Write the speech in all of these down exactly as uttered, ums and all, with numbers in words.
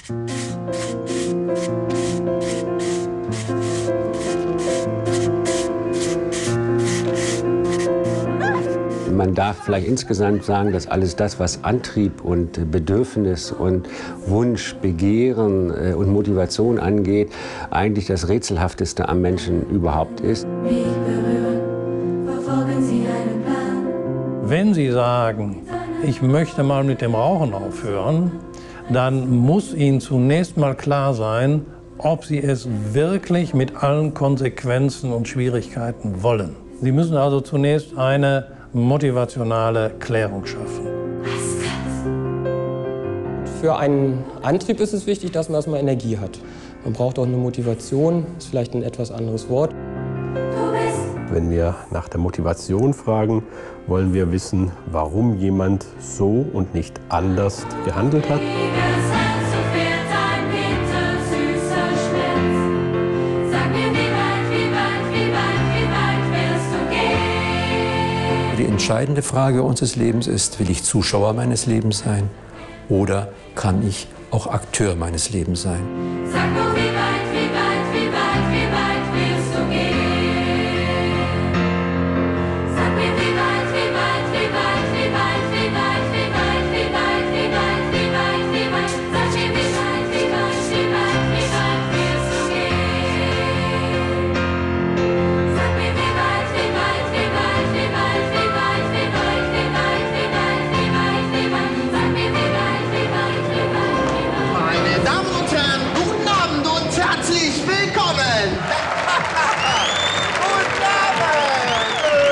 Man darf vielleicht insgesamt sagen, dass alles das, was Antrieb und Bedürfnis und Wunsch, Begehren und Motivation angeht, eigentlich das Rätselhafteste am Menschen überhaupt ist. Wenn Sie sagen, ich möchte mal mit dem Rauchen aufhören, dann muss Ihnen zunächst mal klar sein, ob Sie es wirklich mit allen Konsequenzen und Schwierigkeiten wollen. Sie müssen also zunächst eine motivationale Klärung schaffen. Für einen Antrieb ist es wichtig, dass man erstmal Energie hat. Man braucht auch eine Motivation, ist vielleicht ein etwas anderes Wort. Wenn wir nach der Motivation fragen, wollen wir wissen, warum jemand so und nicht anders gehandelt hat. Die entscheidende Frage unseres Lebens ist, will ich Zuschauer meines Lebens sein oder kann ich auch Akteur meines Lebens sein? Sag nur, wie weit, wie weit, wie weit, wie weit willst du gehen? Sag mir, wie weit, wie weit, wie weit, wie weit, wie weit, wie weit, wie weit, wie weit, wie weit, wie weit, sag mir, wie weit, wie weit, wie weit, wie weit willst du gehen? Sag mir, wie weit, wie weit, wie weit, wie weit, wie weit, wie weit, wie weit, wie weit, wie weit, wie weit, sag mir, wie weit, wie weit, wie weit, wie weit. Meine Damen und Herren, guten Abend und herzlich willkommen! Guten Abend!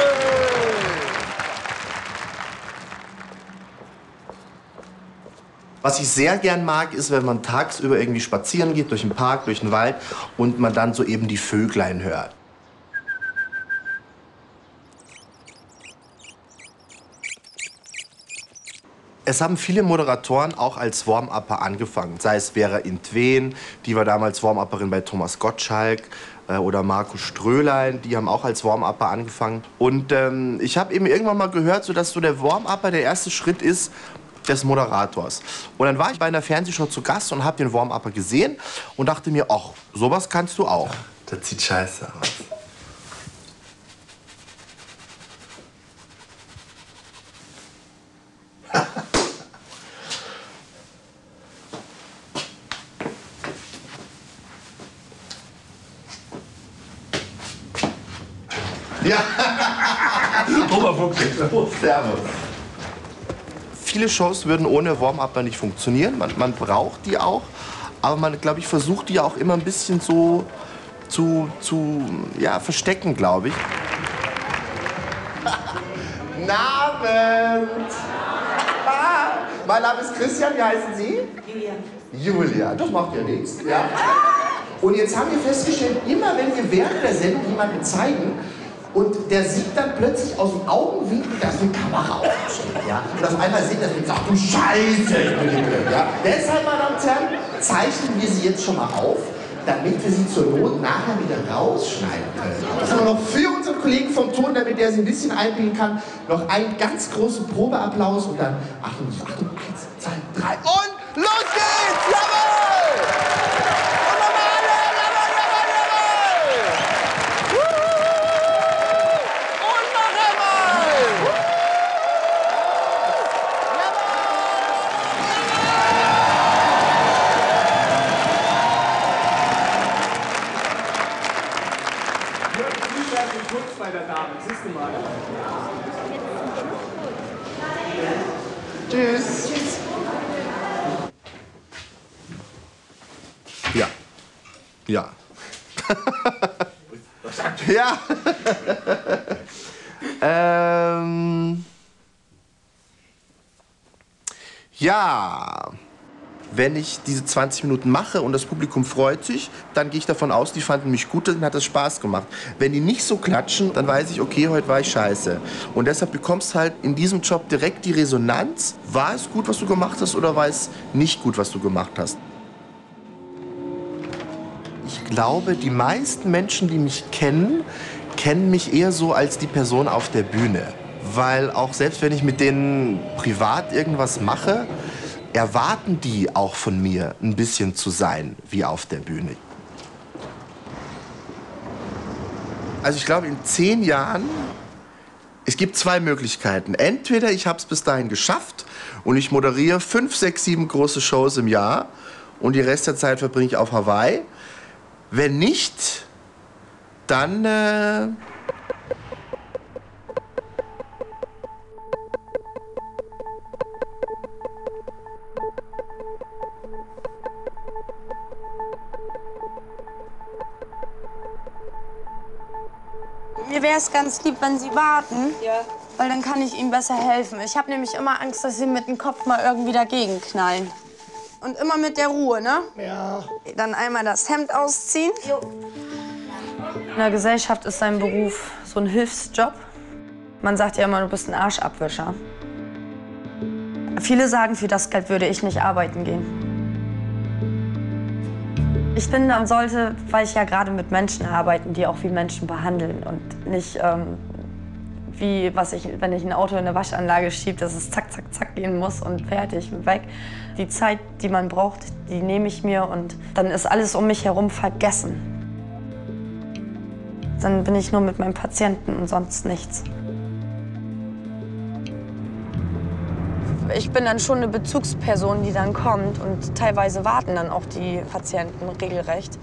Was ich sehr gern mag, ist, wenn man tagsüber irgendwie spazieren geht, durch den Park, durch den Wald und man dann so eben die Vöglein hört. Es haben viele Moderatoren auch als Warm-Upper angefangen. Sei es Vera Intwen, die war damals Warm-Upperin bei Thomas Gottschalk, äh, oder Marco Strölein, die haben auch als Warm-Upper angefangen. Und ähm, ich habe eben irgendwann mal gehört, so dass so der Warm-Upper der erste Schritt ist des Moderators. Und dann war ich bei einer Fernsehshow zu Gast und habe den Warm-Upper gesehen und dachte mir, ach, sowas kannst du auch. Das sieht scheiße aus. Ja, Oberfuchs, servus. Viele Shows würden ohne Warm-Upper nicht funktionieren. Man, man braucht die auch. Aber man, glaube ich, versucht die auch immer ein bisschen so zu, zu ja, verstecken, glaube ich. Guten Abend! Mein Name ist Christian, wie heißen Sie? Julia. Julia, das macht ja nichts. Ja. Und jetzt haben wir festgestellt, immer wenn wir während der Sendung jemanden zeigen, und der sieht dann plötzlich aus dem Augenwinkel, dass eine Kamera aufsteht. Ja? Und auf einmal sieht er und sagt, du Scheiße, ich bin hier. Ja? Deshalb, meine Damen und Herren, zeichnen wir sie jetzt schon mal auf, damit wir sie zur Not nachher wieder rausschneiden können. Das haben wir noch für unseren Kollegen vom Ton, damit der sie ein bisschen einbiegen kann, noch einen ganz großen Probeapplaus und dann, Achtung, Achtung, eins, zwei, drei und los geht's! Jawohl! Tschüss. Tschüss. Ja. Ja. Ja. ähm. Ja. Wenn ich diese zwanzig Minuten mache und das Publikum freut sich, dann gehe ich davon aus, die fanden mich gut, dann hat das Spaß gemacht. Wenn die nicht so klatschen, dann weiß ich, okay, heute war ich scheiße. Und deshalb bekommst du halt in diesem Job direkt die Resonanz. War es gut, was du gemacht hast, oder war es nicht gut, was du gemacht hast? Ich glaube, die meisten Menschen, die mich kennen, kennen mich eher so als die Person auf der Bühne. Weil auch selbst wenn ich mit denen privat irgendwas mache, erwarten die auch von mir, ein bisschen zu sein wie auf der Bühne. Also ich glaube, in zehn Jahren, es gibt zwei Möglichkeiten. Entweder ich habe es bis dahin geschafft und ich moderiere fünf, sechs, sieben große Shows im Jahr und die Rest der Zeit verbringe ich auf Hawaii. Wenn nicht, dann... Äh Mir wäre es ganz lieb, wenn Sie warten, ja. Weil dann kann ich Ihnen besser helfen. Ich habe nämlich immer Angst, dass Sie mit dem Kopf mal irgendwie dagegen knallen. Und immer mit der Ruhe, ne? Ja. Dann einmal das Hemd ausziehen. Jo. In der Gesellschaft ist sein Beruf so ein Hilfsjob. Man sagt ja immer, du bist ein Arschabwischer. Viele sagen, für das Geld würde ich nicht arbeiten gehen. Ich finde, man sollte, weil ich ja gerade mit Menschen arbeite, die auch wie Menschen behandeln und nicht ähm, wie, was ich, wenn ich ein Auto in eine Waschanlage schiebe, dass es zack, zack, zack gehen muss und fertig, weg. Die Zeit, die man braucht, die nehme ich mir und dann ist alles um mich herum vergessen. Dann bin ich nur mit meinem Patienten und sonst nichts. Ich bin dann schon eine Bezugsperson, die dann kommt und teilweise warten dann auch die Patienten regelrecht.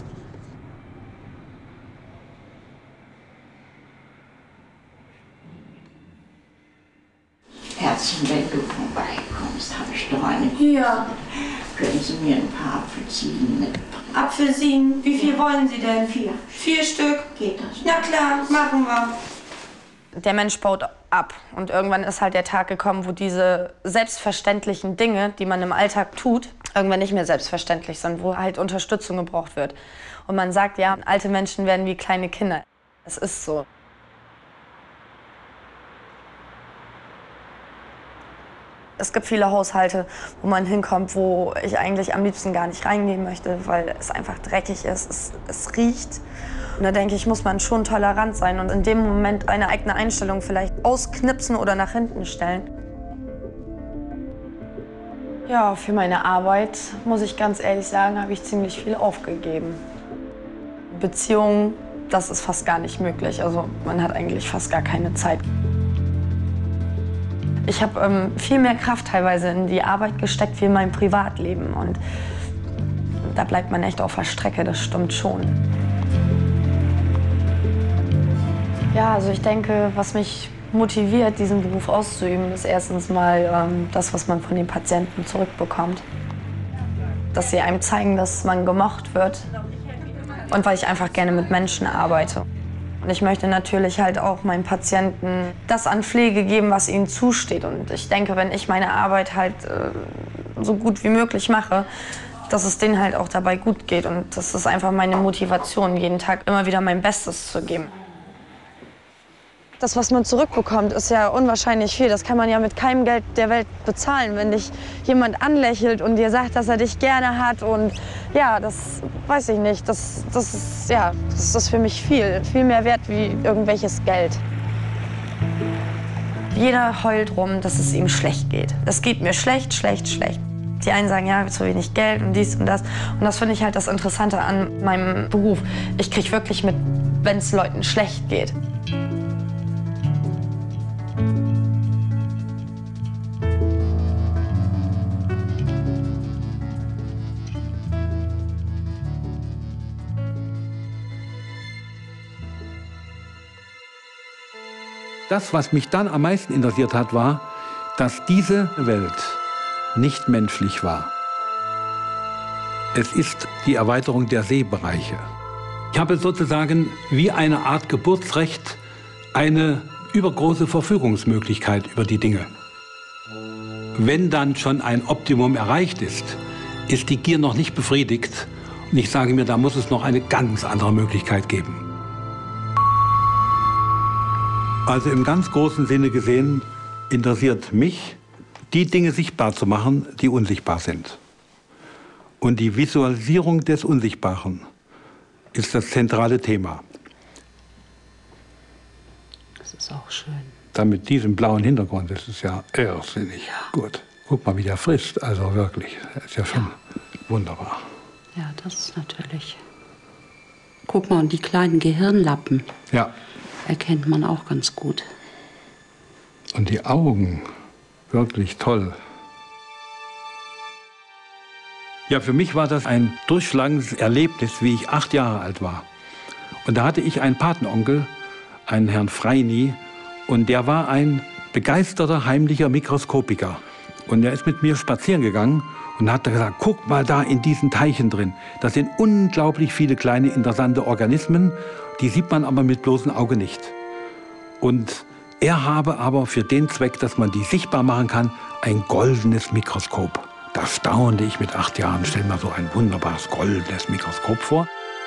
Herzchen, wenn du vorbeikommst, habe ich doch eine. Ja. Können Sie mir ein paar Apfelsinen mitbringen? Apfelsinen, wie viel wollen Sie denn? Vier. Vier Stück? Geht das? Na klar, machen wir. Der Mensch baut ab und irgendwann ist halt der Tag gekommen, wo diese selbstverständlichen Dinge, die man im Alltag tut, irgendwann nicht mehr selbstverständlich sind, wo halt Unterstützung gebraucht wird. Und man sagt, ja, alte Menschen werden wie kleine Kinder. Es ist so. Es gibt viele Haushalte, wo man hinkommt, wo ich eigentlich am liebsten gar nicht reingehen möchte, weil es einfach dreckig ist, es, es riecht. Und da denke ich, muss man schon tolerant sein und in dem Moment eine eigene Einstellung vielleicht ausknipsen oder nach hinten stellen. Ja, für meine Arbeit, muss ich ganz ehrlich sagen, habe ich ziemlich viel aufgegeben. Beziehungen, das ist fast gar nicht möglich. Also man hat eigentlich fast gar keine Zeit. Ich habe ähm, viel mehr Kraft teilweise in die Arbeit gesteckt wie in mein Privatleben. Und da bleibt man echt auf der Strecke, das stimmt schon. Ja, also ich denke, was mich motiviert, diesen Beruf auszuüben, ist erstens mal ähm, das, was man von den Patienten zurückbekommt. Dass sie einem zeigen, dass man gemocht wird. Und weil ich einfach gerne mit Menschen arbeite. Und ich möchte natürlich halt auch meinen Patienten das an Pflege geben, was ihnen zusteht. Und ich denke, wenn ich meine Arbeit halt äh, so gut wie möglich mache, dass es denen halt auch dabei gut geht. Und das ist einfach meine Motivation, jeden Tag immer wieder mein Bestes zu geben. Das, was man zurückbekommt, ist ja unwahrscheinlich viel. Das kann man ja mit keinem Geld der Welt bezahlen. Wenn dich jemand anlächelt und dir sagt, dass er dich gerne hat und ja, das weiß ich nicht. Das, das, ist, ja, das ist für mich viel, viel mehr wert wie irgendwelches Geld. Jeder heult rum, dass es ihm schlecht geht. Es geht mir schlecht, schlecht, schlecht. Die einen sagen, ja, zu wenig Geld und dies und das. Und das finde ich halt das Interessante an meinem Beruf. Ich kriege wirklich mit, wenn es Leuten schlecht geht. Das, was mich dann am meisten interessiert hat, war, dass diese Welt nicht menschlich war. Es ist die Erweiterung der Sehbereiche. Ich habe sozusagen wie eine Art Geburtsrecht eine übergroße Verfügungsmöglichkeit über die Dinge. Wenn dann schon ein Optimum erreicht ist, ist die Gier noch nicht befriedigt. Und ich sage mir, da muss es noch eine ganz andere Möglichkeit geben. Also im ganz großen Sinne gesehen interessiert mich, die Dinge sichtbar zu machen, die unsichtbar sind. Und die Visualisierung des Unsichtbaren ist das zentrale Thema. Das ist auch schön. Dann mit diesem blauen Hintergrund, das ist ja irrsinnig. Ja. Gut, gut. Guck mal, wie der frisst. Also wirklich, das ist ja schon wunderbar. Ja, das ist natürlich. Guck mal, und die kleinen Gehirnlappen. Ja. Erkennt man auch ganz gut. Und die Augen, wirklich toll. Ja, für mich war das ein durchschlagendes Erlebnis, wie ich acht Jahre alt war. Und da hatte ich einen Patenonkel, einen Herrn Freini, und der war ein begeisterter, heimlicher Mikroskopiker. Und er ist mit mir spazieren gegangen und hat gesagt, guck mal da in diesen Teichen drin. Das sind unglaublich viele kleine, interessante Organismen, die sieht man aber mit bloßem Auge nicht. Und er habe aber für den Zweck, dass man die sichtbar machen kann, ein goldenes Mikroskop. Da staunte ich mit acht Jahren, stell mir so ein wunderbares goldenes Mikroskop vor.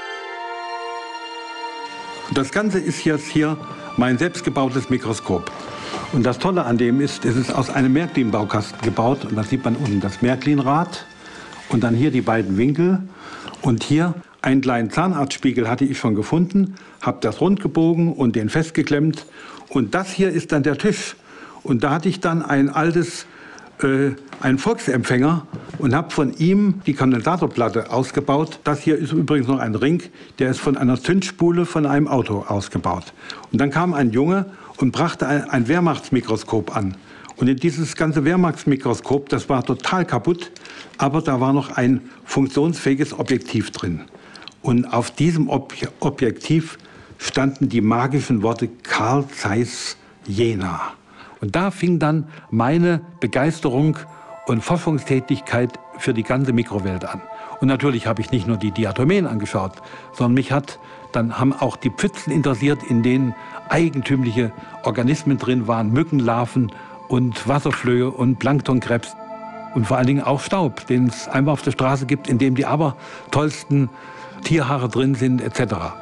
Und das Ganze ist jetzt hier mein selbstgebautes Mikroskop. Und das Tolle an dem ist, es ist aus einem Märklin-Baukasten gebaut. Und da sieht man unten das Märklin-Rad und dann hier die beiden Winkel. Und hier einen kleinen Zahnarztspiegel hatte ich schon gefunden, habe das rund gebogen und den festgeklemmt. Und das hier ist dann der Tisch. Und da hatte ich dann ein altes, äh, einen Volksempfänger und habe von ihm die Kondensatorplatte ausgebaut. Das hier ist übrigens noch ein Ring, der ist von einer Zündspule von einem Auto ausgebaut. Und dann kam ein Junge und brachte ein, ein Wehrmachtsmikroskop an. Und in dieses ganze Wehrmachtsmikroskop, das war total kaputt, aber da war noch ein funktionsfähiges Objektiv drin. Und auf diesem Ob Objektiv standen die magischen Worte Carl Zeiss Jena. Und da fing dann meine Begeisterung und Forschungstätigkeit für die ganze Mikrowelt an. Und natürlich habe ich nicht nur die Diatomeen angeschaut, sondern mich hat, dann haben auch die Pfützen interessiert, in denen eigentümliche Organismen drin waren, Mückenlarven und Wasserflöhe und Planktonkrebs. Und vor allen Dingen auch Staub, den es einfach auf der Straße gibt, in dem die aber tollsten Tierhaare drin sind, et cetera.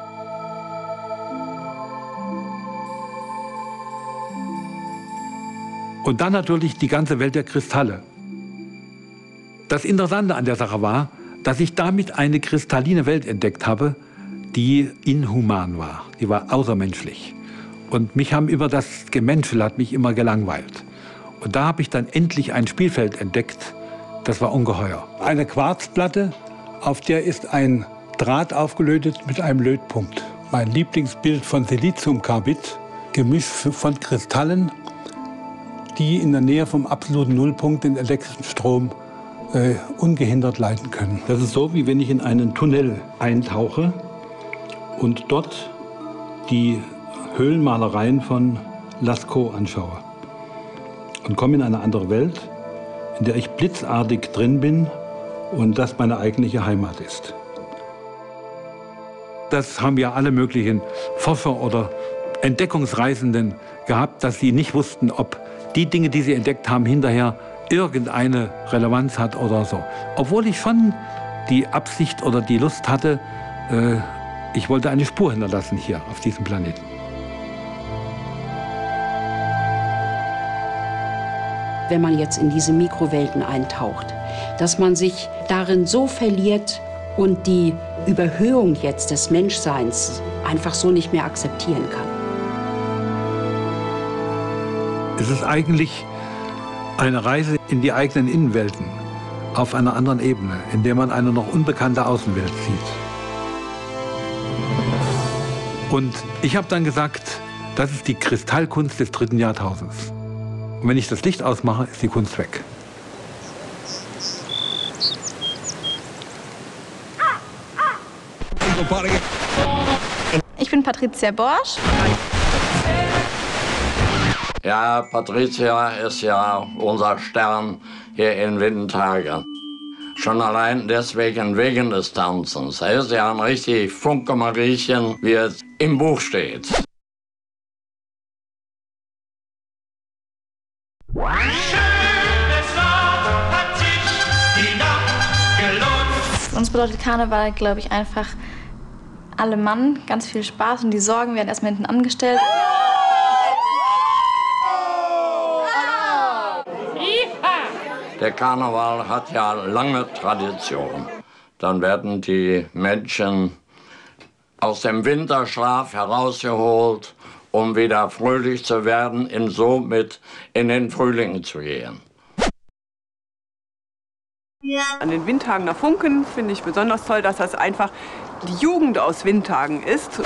Und dann natürlich die ganze Welt der Kristalle. Das Interessante an der Sache war, dass ich damit eine kristalline Welt entdeckt habe, die inhuman war. Die war außermenschlich. Und mich haben über das Gemenschel hat mich immer gelangweilt. Und da habe ich dann endlich ein Spielfeld entdeckt, das war ungeheuer. Eine Quarzplatte, auf der ist ein Draht aufgelötet mit einem Lötpunkt. Mein Lieblingsbild von Siliziumkarbid, gemischt von Kristallen, die in der Nähe vom absoluten Nullpunkt den elektrischen Strom äh, ungehindert leiten können. Das ist so, wie wenn ich in einen Tunnel eintauche und dort die Höhlenmalereien von Lascaux anschaue. Und komme in eine andere Welt, in der ich blitzartig drin bin und das meine eigentliche Heimat ist. Das haben ja alle möglichen Forscher oder Entdeckungsreisenden gehabt, dass sie nicht wussten, ob die Dinge, die sie entdeckt haben, hinterher irgendeine Relevanz hat oder so. Obwohl ich schon die Absicht oder die Lust hatte, äh, ich wollte eine Spur hinterlassen hier auf diesem Planeten. Wenn man jetzt in diese Mikrowelten eintaucht, dass man sich darin so verliert und die Überhöhung jetzt des Menschseins einfach so nicht mehr akzeptieren kann. Es ist eigentlich eine Reise in die eigenen Innenwelten, auf einer anderen Ebene, in der man eine noch unbekannte Außenwelt sieht. Und ich habe dann gesagt, das ist die Kristallkunst des dritten Jahrtausends. Und wenn ich das Licht ausmache, ist die Kunst weg. Ich bin Patricia Borsch. Ja, Patricia ist ja unser Stern hier in Windhagen. Schon allein deswegen, wegen des Tanzens. Er ist ja ein richtig Funke-Mariechen, wie es im Buch steht. Für uns bedeutet Karneval, glaube ich, einfach alle Mann, ganz viel Spaß und die Sorgen werden erstmal hinten angestellt. Der Karneval hat ja lange Tradition. Dann werden die Menschen aus dem Winterschlaf herausgeholt, um wieder fröhlich zu werden und somit in den Frühling zu gehen. An den Windhagener Funken finde ich besonders toll, dass das einfach die Jugend aus Windhagen ist.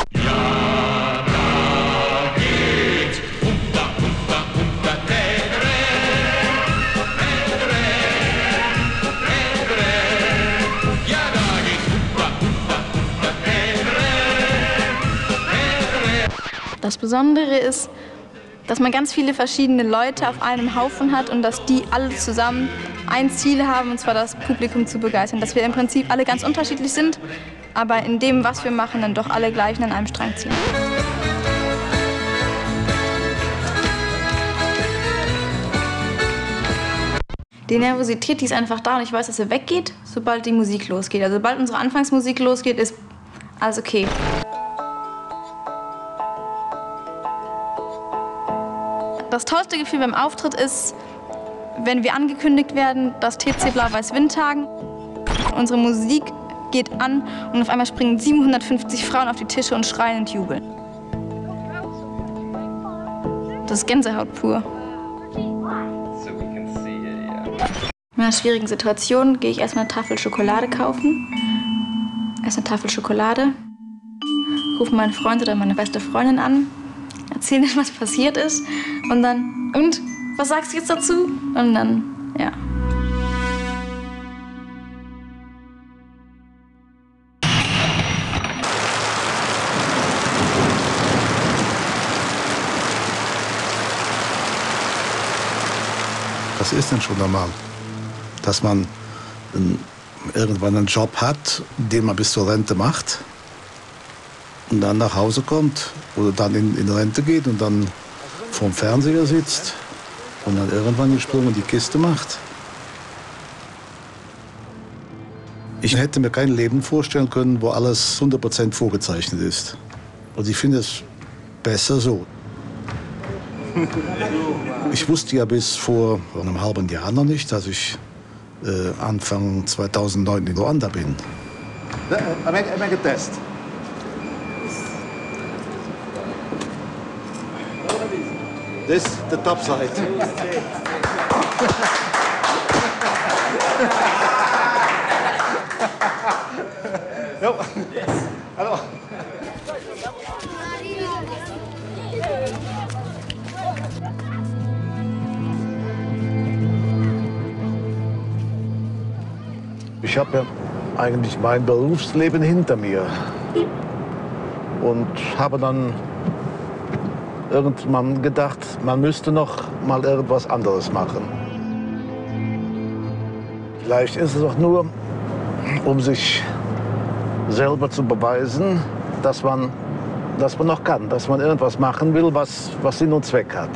Das Besondere ist, dass man ganz viele verschiedene Leute auf einem Haufen hat und dass die alle zusammen ein Ziel haben, und zwar das Publikum zu begeistern. Dass wir im Prinzip alle ganz unterschiedlich sind, aber in dem, was wir machen, dann doch alle gleich an einem Strang ziehen. Die Nervosität, die ist einfach da und ich weiß, dass sie weggeht, sobald die Musik losgeht. Also sobald unsere Anfangsmusik losgeht, ist alles okay. Das tollste Gefühl beim Auftritt ist, wenn wir angekündigt werden, das T C Blau-Weiß Windhagen. Unsere Musik geht an und auf einmal springen siebenhundertfünfzig Frauen auf die Tische und schreien und jubeln. Das ist Gänsehaut pur. In einer schwierigen Situation gehe ich erstmal eine Tafel Schokolade kaufen. Erst eine Tafel Schokolade, rufe meinen Freund oder meine beste Freundin an, erzähle ihnen, was passiert ist und dann, und, was sagst du jetzt dazu? Und dann, ja. Das ist dann schon normal, dass man einen, irgendwann einen Job hat, den man bis zur Rente macht und dann nach Hause kommt oder dann in, in Rente geht und dann vorm Fernseher sitzt und dann irgendwann gesprungen die Kiste macht. Ich hätte mir kein Leben vorstellen können, wo alles hundert Prozent vorgezeichnet ist. Und ich finde es besser so. Ich wusste ja bis vor einem halben Jahr noch nicht, dass ich äh, Anfang zweitausendneun in Ruanda bin. I make, I make a test. This the top side. No. Hallo. Ich habe ja eigentlich mein Berufsleben hinter mir und habe dann irgendwann gedacht, man müsste noch mal irgendwas anderes machen. Vielleicht ist es auch nur, um sich selber zu beweisen, dass man, dass man noch kann, dass man irgendwas machen will, was, was Sinn und Zweck hat.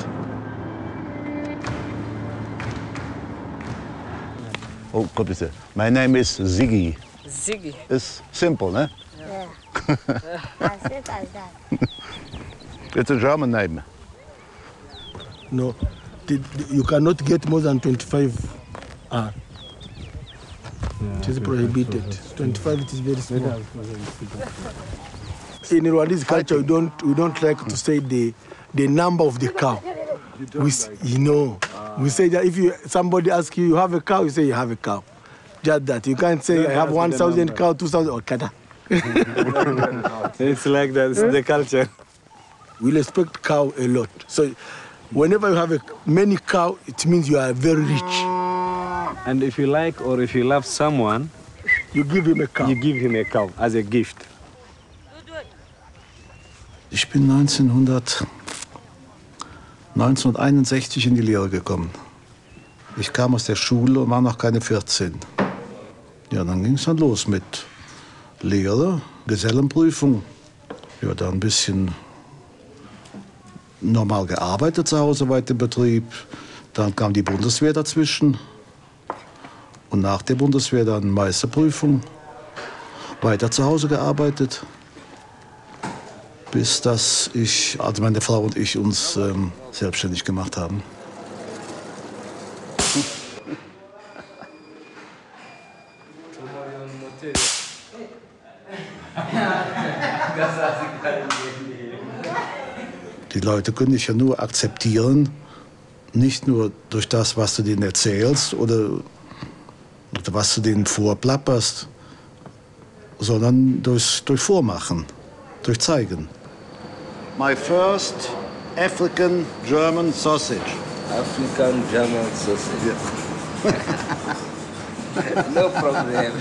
Oh Gott, bitte. My name is Ziggy. Ziggy. It's simple, ne? Yeah. I said like that. It's a German name. No, you cannot get more than twenty-five R. It is prohibited. twenty-five it is very small. In Rwandese culture, we don't we don't like to say the the number of the cow. We, you know, we say that if you somebody asks you, you have a cow, you say you have a cow. Just that. You can't say I have one thousand cow, two thousand or kada. It's like that. It's the culture. We respect cow a lot. So whenever you have a, many cow, it means you are very rich. And if you like or if you love someone, you give him a cow. You give him a cow as a gift. Ich bin neunzehnhunderteinundsechzig in die Lehre gekommen. Ich kam aus der Schule und war noch keine vierzehn. Ja, dann ging es dann los mit Lehre, Gesellenprüfung. Ja, dann ein bisschen normal gearbeitet zu Hause, weiter im Betrieb. Dann kam die Bundeswehr dazwischen. Und nach der Bundeswehr dann Meisterprüfung. Weiter zu Hause gearbeitet. Bis dass ich, also meine Frau und ich uns ähm, selbstständig gemacht haben. Die Leute können dich ja nur akzeptieren, nicht nur durch das, was du denen erzählst oder was du denen vorplapperst, sondern durch, durch Vormachen, durch Zeigen. My first African German sausage. African German sausage. Yeah. No problem.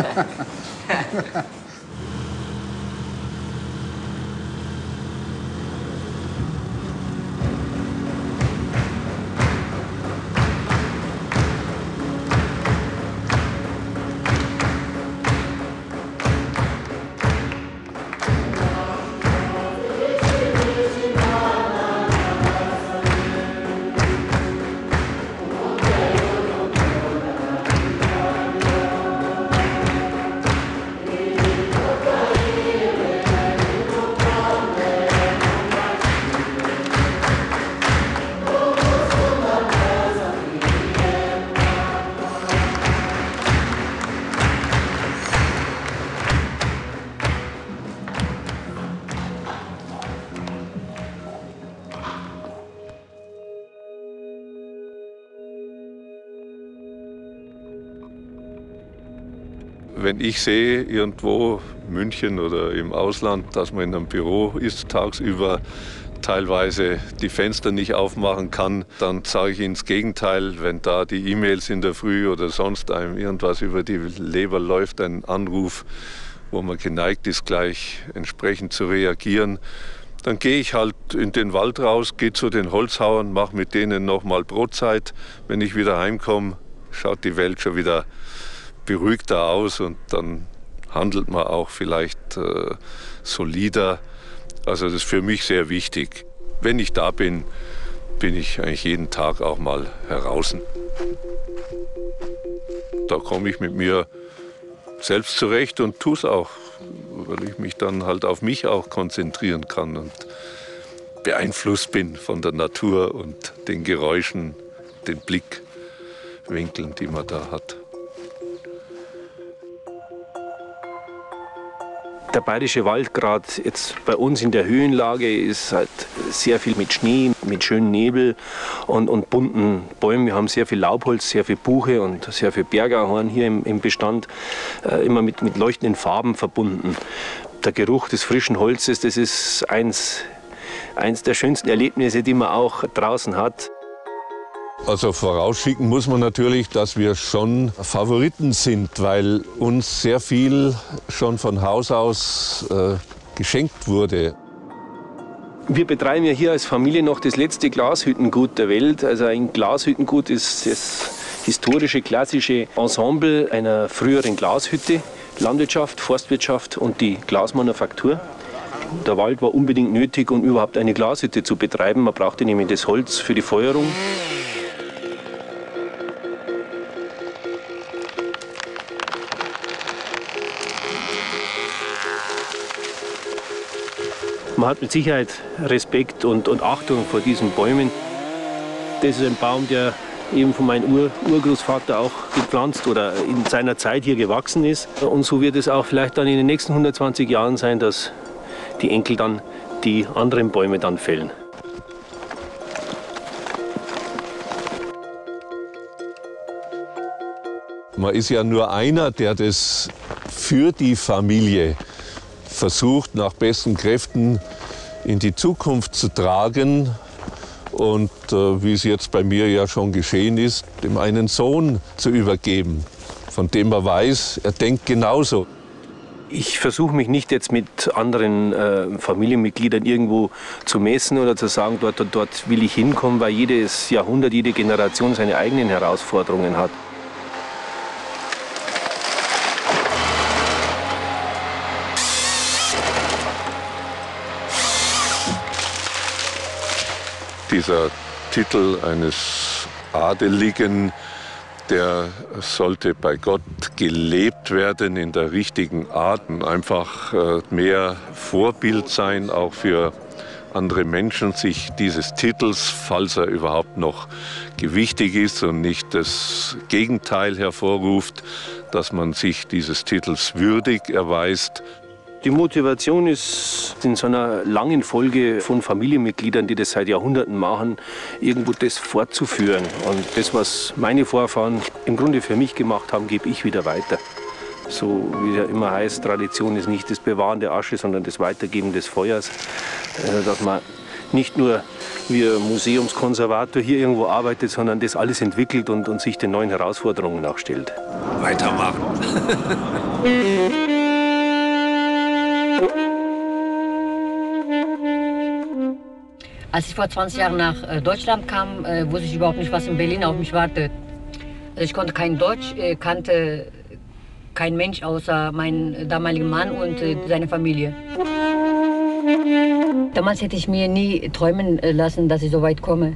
Wenn ich sehe, irgendwo München oder im Ausland, dass man in einem Büro ist, tagsüber teilweise die Fenster nicht aufmachen kann, dann sage ich ins Gegenteil, wenn da die E-Mails in der Früh oder sonst einem irgendwas über die Leber läuft, ein Anruf, wo man geneigt ist, gleich entsprechend zu reagieren, dann gehe ich halt in den Wald raus, gehe zu den Holzhauern, mache mit denen nochmal Brotzeit. Wenn ich wieder heimkomme, schaut die Welt schon wieder beruhigter aus und dann handelt man auch vielleicht äh, solider. Also das ist für mich sehr wichtig. Wenn ich da bin, bin ich eigentlich jeden Tag auch mal heraus. Da komme ich mit mir selbst zurecht und tue es auch, weil ich mich dann halt auf mich auch konzentrieren kann und beeinflusst bin von der Natur und den Geräuschen, den Blickwinkeln, die man da hat. Der Bayerische Wald, gerade jetzt bei uns in der Höhenlage, ist halt sehr viel mit Schnee, mit schönem Nebel und, und bunten Bäumen. Wir haben sehr viel Laubholz, sehr viel Buche und sehr viel Bergahorn hier im, im Bestand, äh, immer mit, mit leuchtenden Farben verbunden. Der Geruch des frischen Holzes, das ist eins, eins der schönsten Erlebnisse, die man auch draußen hat. Also vorausschicken muss man natürlich, dass wir schon Favoriten sind, weil uns sehr viel schon von Haus aus äh, geschenkt wurde. Wir betreiben ja hier als Familie noch das letzte Glashüttengut der Welt. Also ein Glashüttengut ist das historische, klassische Ensemble einer früheren Glashütte. Landwirtschaft, Forstwirtschaft und die Glasmanufaktur. Der Wald war unbedingt nötig, um überhaupt eine Glashütte zu betreiben. Man brauchte nämlich das Holz für die Feuerung. Man hat mit Sicherheit Respekt und, und Achtung vor diesen Bäumen. Das ist ein Baum, der eben von meinem Ur Urgroßvater auch gepflanzt oder in seiner Zeit hier gewachsen ist. Und so wird es auch vielleicht dann in den nächsten hundertzwanzig Jahren sein, dass die Enkel dann die anderen Bäume dann fällen. Man ist ja nur einer, der das für die Familie versucht, nach besten Kräften in die Zukunft zu tragen und, äh, wie es jetzt bei mir ja schon geschehen ist, dem einen Sohn zu übergeben, von dem man weiß, er denkt genauso. Ich versuche mich nicht jetzt mit anderen äh, Familienmitgliedern irgendwo zu messen oder zu sagen, dort, dort, dort will ich hinkommen, weil jedes Jahrhundert, jede Generation seine eigenen Herausforderungen hat. Dieser Titel eines Adeligen, der sollte bei Gott gelebt werden in der richtigen Art. Einfach mehr Vorbild sein, auch für andere Menschen, sich dieses Titels, falls er überhaupt noch gewichtig ist und nicht das Gegenteil hervorruft, dass man sich dieses Titels würdig erweist. Die Motivation ist in so einer langen Folge von Familienmitgliedern, die das seit Jahrhunderten machen, irgendwo das fortzuführen. Und das, was meine Vorfahren im Grunde für mich gemacht haben, gebe ich wieder weiter. So wie es ja immer heißt, Tradition ist nicht das Bewahren der Asche, sondern das Weitergeben des Feuers. Dass man nicht nur wie ein Museumskonservator hier irgendwo arbeitet, sondern das alles entwickelt und, und sich den neuen Herausforderungen nachstellt. Weitermachen. Als ich vor zwanzig Jahren nach Deutschland kam, wusste ich überhaupt nicht, was in Berlin auf mich wartet. Also ich konnte kein Deutsch, kannte kein Mensch außer meinen damaligen Mann und seine Familie. Damals hätte ich mir nie träumen lassen, dass ich so weit komme.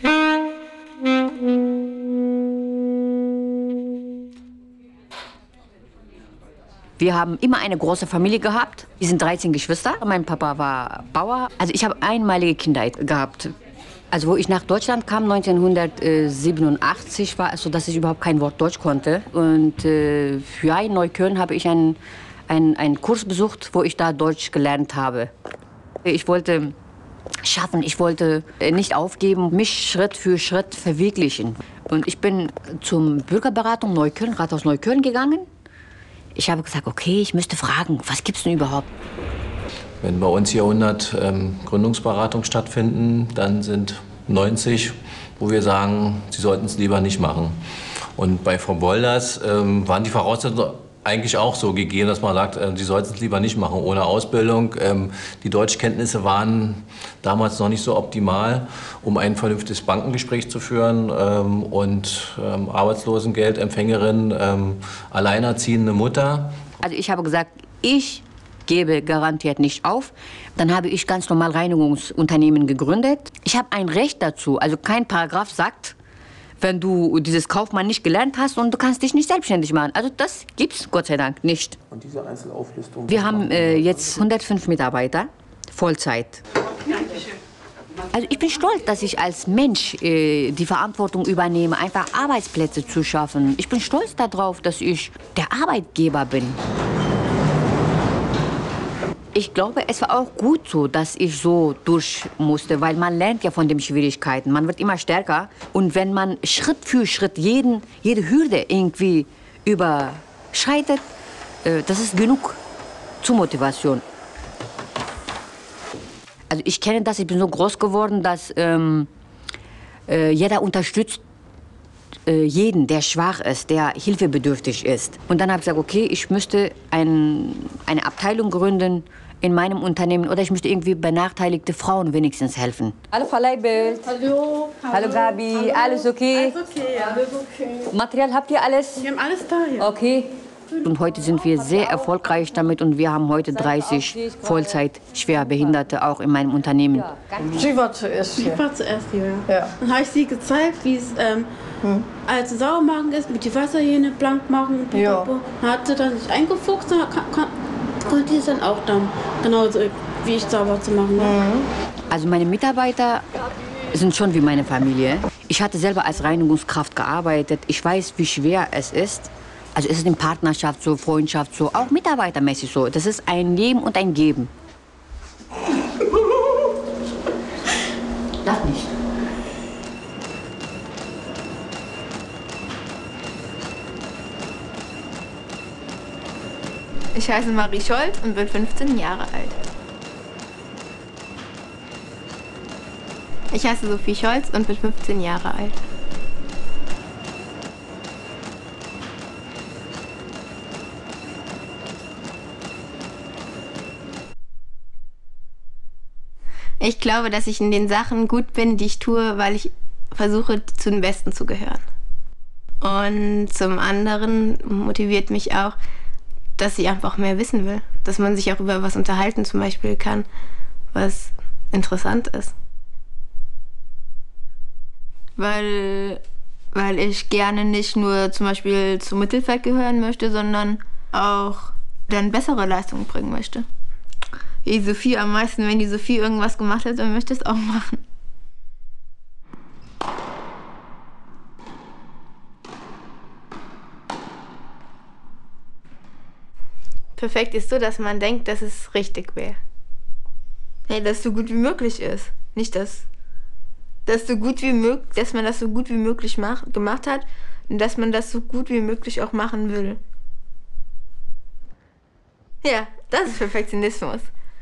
Wir haben immer eine große Familie gehabt. Wir sind dreizehn Geschwister. Mein Papa war Bauer. Also ich habe einmalige Kindheit gehabt. Also wo ich nach Deutschland kam, neunzehnhundertsiebenundachtzig, war es so, dass ich überhaupt kein Wort Deutsch konnte. Und äh, ja, in Neukölln habe ich einen, einen, einen Kurs besucht, wo ich da Deutsch gelernt habe. Ich wollte schaffen, ich wollte nicht aufgeben, mich Schritt für Schritt verwirklichen. Und ich bin zum Bürgerberatung Neukölln, Rathaus Neukölln gegangen. Ich habe gesagt, okay, ich müsste fragen, was gibt's denn überhaupt? Wenn bei uns hier hundert ähm, Gründungsberatungen stattfinden, dann sind neunzig, wo wir sagen, Sie sollten es lieber nicht machen. Und bei Frau Wolders ähm, waren die Voraussetzungen eigentlich auch so gegeben, dass man sagt, äh, Sie sollten es lieber nicht machen, ohne Ausbildung. Ähm, die Deutschkenntnisse waren damals noch nicht so optimal, um ein vernünftiges Bankengespräch zu führen. Ähm, und ähm, Arbeitslosengeldempfängerin, ähm, alleinerziehende Mutter. Also ich habe gesagt, ich gebe garantiert nicht auf. Dann habe ich ganz normal Reinigungsunternehmen gegründet. Ich habe ein Recht dazu. Also kein Paragraph sagt, wenn du dieses Kaufmann nicht gelernt hast und du kannst dich nicht selbstständig machen. Also das gibt's Gott sei Dank nicht. Und diese Einzelauflistung? Wir haben äh, jetzt hundertfünf Mitarbeiter, Vollzeit. Also ich bin stolz, dass ich als Mensch äh, die Verantwortung übernehme, einfach Arbeitsplätze zu schaffen. Ich bin stolz darauf, dass ich der Arbeitgeber bin. Ich glaube, es war auch gut so, dass ich so durch musste, weil man lernt ja von den Schwierigkeiten. Man wird immer stärker. Und wenn man Schritt für Schritt jeden, jede Hürde irgendwie überschreitet, äh, das ist genug zur Motivation. Also ich kenne das, ich bin so groß geworden, dass ähm, äh, jeder unterstützt äh, jeden, der schwach ist, der hilfebedürftig ist. Und dann habe ich gesagt, okay, ich müsste ein, eine Abteilung gründen in meinem Unternehmen oder ich möchte irgendwie benachteiligte Frauen wenigstens helfen. Hallo Frau Leibelt. Hallo. Hallo Gabi. Hallo. Alles okay? Alles okay, ja. Alles okay. Material habt ihr alles? Wir haben alles da, ja. Okay. Und heute sind wir sehr erfolgreich damit und wir haben heute dreißig Vollzeit-Schwerbehinderte auch in meinem Unternehmen. Sie war zuerst hier. Sie war zuerst hier, ja. Dann habe ich sie gezeigt, wie es ähm, hm. also sauber machen ist, mit die Wasserhähne blank machen. Ja. Dann hat sie dann sich eingefuchst und kann, kann, konnte sie es dann auch dann genauso wie ich sauber zu machen. Mhm. Also meine Mitarbeiter sind schon wie meine Familie. Ich hatte selber als Reinigungskraft gearbeitet. Ich weiß, wie schwer es ist. Also es ist in Partnerschaft so, Freundschaft so, auch mitarbeitermäßig so. Das ist ein Nehmen und ein Geben. Lach nicht. Ich heiße Marie Scholz und bin fünfzehn Jahre alt. Ich heiße Sophie Scholz und bin fünfzehn Jahre alt. Ich glaube, dass ich in den Sachen gut bin, die ich tue, weil ich versuche, zu den Besten zu gehören. Und zum anderen motiviert mich auch, dass ich einfach mehr wissen will. Dass man sich auch über was unterhalten zum Beispiel kann, was interessant ist. Weil, weil ich gerne nicht nur zum Beispiel zum Mittelfeld gehören möchte, sondern auch dann bessere Leistungen bringen möchte. Die Sophie am meisten, wenn die Sophie irgendwas gemacht hat, dann möchte ich es auch machen. Perfekt ist so, dass man denkt, dass es richtig wäre. Hey, dass es so gut wie möglich ist. Nicht, dass, dass, so gut wie mög dass man das so gut wie möglich mach gemacht hat und dass man das so gut wie möglich auch machen will. Ja, das ist Perfektionismus.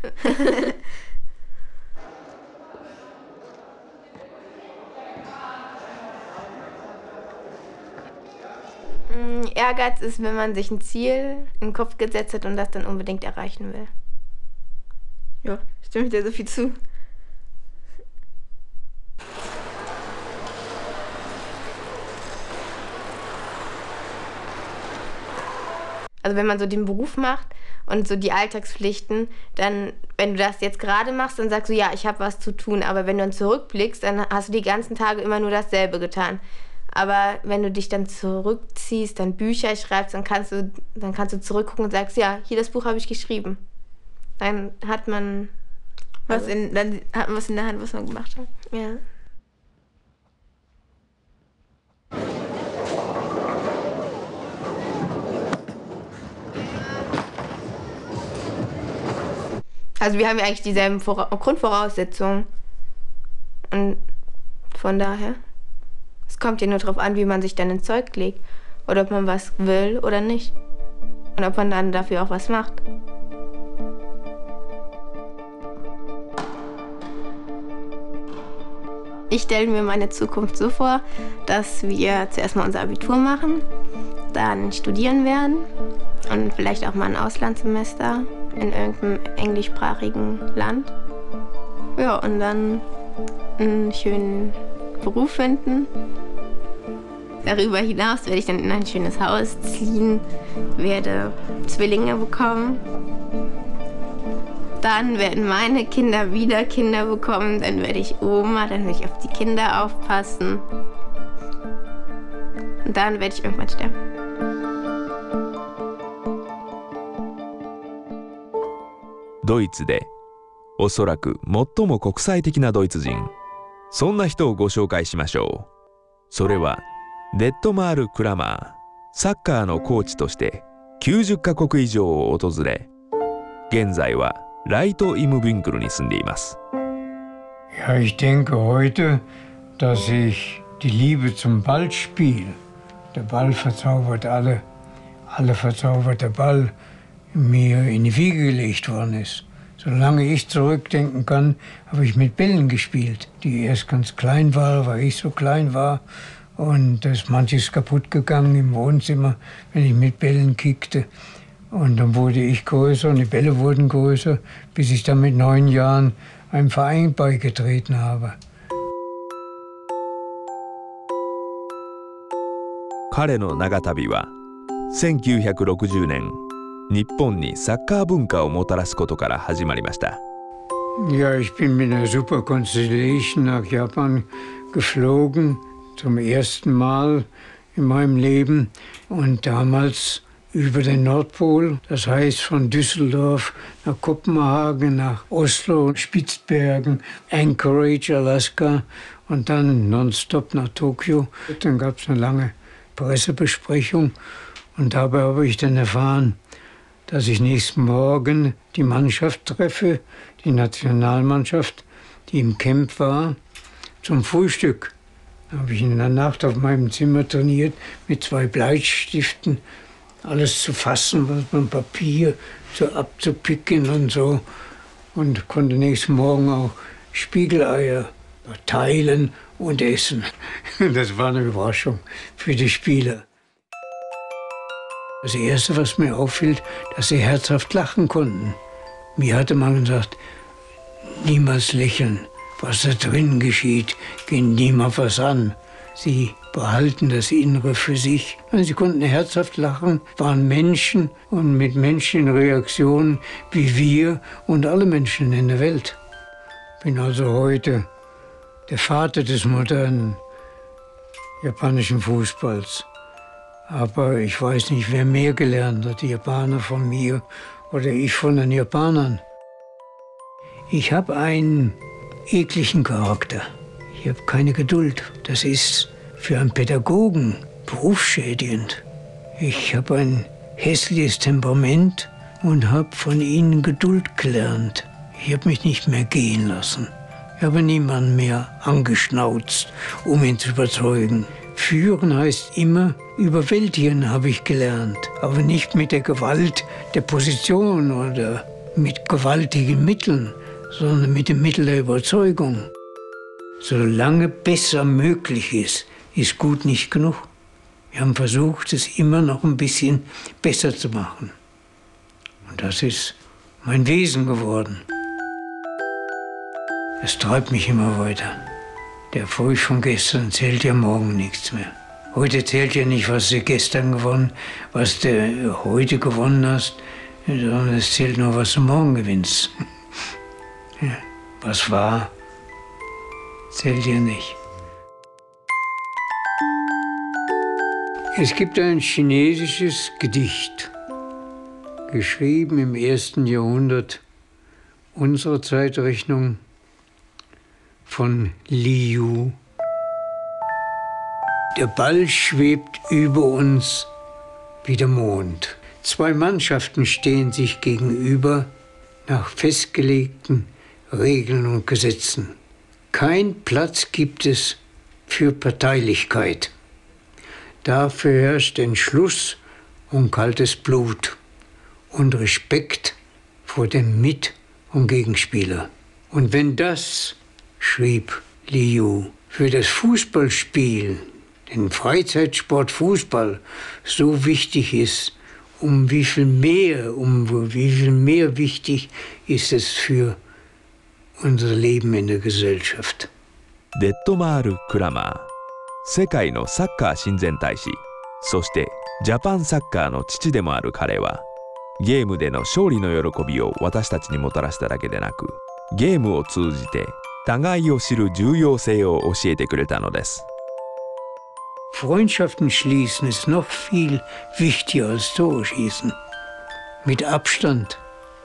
Ehrgeiz ist, wenn man sich ein Ziel in den Kopf gesetzt hat und das dann unbedingt erreichen will. Ja, stimme ich dir so viel zu. Also wenn man so den Beruf macht und so die Alltagspflichten, dann, wenn du das jetzt gerade machst, dann sagst du, ja, ich habe was zu tun. Aber wenn du dann zurückblickst, dann hast du die ganzen Tage immer nur dasselbe getan. Aber wenn du dich dann zurückziehst, dann Bücher schreibst, dann kannst du, dann kannst du zurückgucken und sagst, ja, hier das Buch habe ich geschrieben. Dann hat man was, also, in, dann hat man was in der Hand, was man gemacht hat. Ja. Also wir haben ja eigentlich dieselben Vora- Grundvoraussetzungen. Und von daher, es kommt ja nur darauf an, wie man sich dann ins Zeug legt. Oder ob man was will oder nicht. Und ob man dann dafür auch was macht. Ich stelle mir meine Zukunft so vor, dass wir zuerst mal unser Abitur machen, dann studieren werden und vielleicht auch mal ein Auslandssemester in irgendeinem englischsprachigen Land. Ja, und dann einen schönen Beruf finden. Darüber hinaus werde ich dann in ein schönes Haus ziehen, werde Zwillinge bekommen. Dann werden meine Kinder wieder Kinder bekommen, dann werde ich Oma, dann werde ich auf die Kinder aufpassen. Und dann werde ich irgendwann sterben. ドイツでおそらく最も国際的なドイツ人、そんな人をご紹介しましょう。それはデットマール・クラマー。サッカーのコーチとしてきゅうじゅっカ国以上を訪れ、現在はライト・イム・ビンクルに住んでいます。 Ja, ich denke heute, dass ich die Liebe zum Ballspiel, der Ball verzaubert alle, alle verzaubert der Ball, mir in die Wiege gelegt worden ist. Solange ich zurückdenken kann, habe ich mit Bällen gespielt, die erst ganz klein waren, weil ich so klein war. Und da ist manches kaputt gegangen im Wohnzimmer, wenn ich mit Bällen kickte. Und dann wurde ich größer und die Bälle wurden größer, bis ich dann mit neun Jahren einem Verein beigetreten habe. 彼の長旅はせんきゅうひゃくろくじゅうねん、日本にサッカー文化をもたらすことから始まりました。 Ja, ich bin mit einer Super Constellation nach Japan geflogen, zum ersten Mal in meinem Leben. Und damals über den Nordpol, das heißt von Düsseldorf nach Kopenhagen, nach Oslo, Spitzbergen, Anchorage, Alaska und dann nonstop nach Tokio. Dann gab es eine lange Pressebesprechung und dabei habe ich dann erfahren, dass ich nächsten Morgen die Mannschaft treffe, die Nationalmannschaft, die im Camp war, zum Frühstück. Da habe ich in der Nacht auf meinem Zimmer trainiert, mit zwei Bleistiften, alles zu fassen, was man Papier so abzupicken und so. Und konnte nächsten Morgen auch Spiegeleier teilen und essen. Das war eine Überraschung für die Spieler. Das Erste, was mir auffällt, dass sie herzhaft lachen konnten. Mir hatte man gesagt, niemals lächeln. Was da drin geschieht, geht niemand was an. Sie behalten das Innere für sich. Sie konnten herzhaft lachen, waren Menschen und mit menschlichen Reaktionen wie wir und alle Menschen in der Welt. Ich bin also heute der Vater des modernen japanischen Fußballs. Aber ich weiß nicht, wer mehr gelernt hat, die Japaner von mir oder ich von den Japanern. Ich habe einen ekligen Charakter. Ich habe keine Geduld. Das ist für einen Pädagogen berufsschädigend. Ich habe ein hässliches Temperament, und habe von ihnen Geduld gelernt. Ich habe mich nicht mehr gehen lassen. Ich habe niemanden mehr angeschnauzt, um ihn zu überzeugen. Führen heißt immer, überwältigen habe ich gelernt, aber nicht mit der Gewalt der Position oder mit gewaltigen Mitteln, sondern mit dem Mittel der Überzeugung. Solange besser möglich ist, ist gut nicht genug. Wir haben versucht, es immer noch ein bisschen besser zu machen. Und das ist mein Wesen geworden. Es treibt mich immer weiter. Der Erfolg von gestern zählt ja morgen nichts mehr. Heute zählt ja nicht, was du gestern gewonnen, was du heute gewonnen hast, sondern es zählt nur, was du morgen gewinnst. Ja, was war, zählt ja nicht. Es gibt ein chinesisches Gedicht, geschrieben im ersten Jahrhundert unserer Zeitrechnung, von Liu. Der Ball schwebt über uns wie der Mond. Zwei Mannschaften stehen sich gegenüber nach festgelegten Regeln und Gesetzen. Kein Platz gibt es für Parteilichkeit. Dafür herrscht Entschluss und kaltes Blut und Respekt vor dem Mit- und Gegenspieler. Und wenn das, schrieb Liu, für das Fußballspiel, den Freizeitsport Fußball, so wichtig ist, um wie viel mehr, um wie viel mehr wichtig ist es für unser Leben in der Gesellschaft. Detmar Kramer、世界のサッカー親善大使、そしてジャパンサッカーの父でもある彼は、ゲームでの勝利の喜びを私たちにもたらしただけでなく、ゲームを通じて互いを知る重要性を教えてくれたのです。 Freundschaften schließen ist noch viel wichtiger als Tore schießen. Mit Abstand.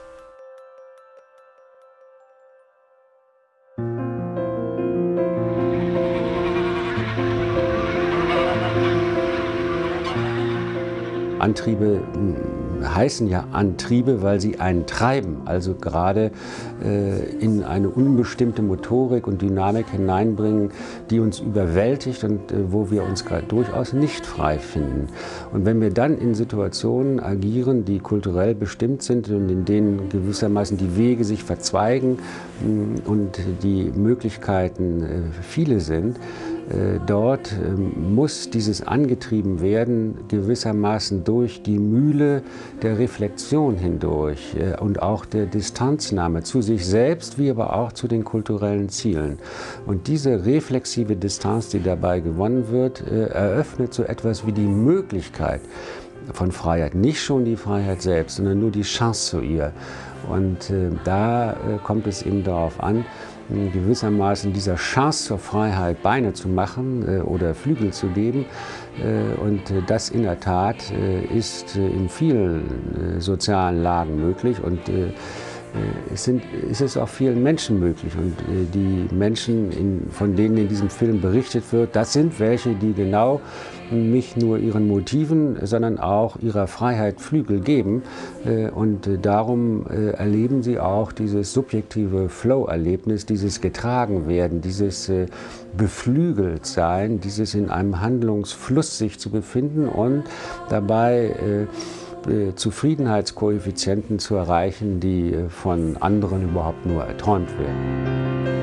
Antriebe heißen ja Antriebe, weil sie einen treiben, also gerade äh, in eine unbestimmte Motorik und Dynamik hineinbringen, die uns überwältigt und äh, wo wir uns gerade durchaus nicht frei finden. Und wenn wir dann in Situationen agieren, die kulturell bestimmt sind und in denen gewissermaßen die Wege sich verzweigen mh, und die Möglichkeiten äh, viele sind, dort muss dieses angetrieben werden, gewissermaßen durch die Mühle der Reflexion hindurch und auch der Distanznahme zu sich selbst, wie aber auch zu den kulturellen Zielen. Und diese reflexive Distanz, die dabei gewonnen wird, eröffnet so etwas wie die Möglichkeit von Freiheit. Nicht schon die Freiheit selbst, sondern nur die Chance zu ihr. Und da kommt es eben darauf an, gewissermaßen dieser Chance zur Freiheit Beine zu machen äh, oder Flügel zu geben. Äh, und äh, das in der Tat äh, ist äh, in vielen äh, sozialen Lagen möglich. Und äh, es, sind, es ist auch vielen Menschen möglich. Und äh, die Menschen, in, von denen in diesem Film berichtet wird, das sind welche, die genau nicht nur ihren Motiven, sondern auch ihrer Freiheit Flügel geben. Und darum erleben sie auch dieses subjektive Flow-Erlebnis, dieses Getragenwerden, dieses Beflügeltsein, dieses in einem Handlungsfluss sich zu befinden und dabei Zufriedenheitskoeffizienten zu erreichen, die von anderen überhaupt nur erträumt werden.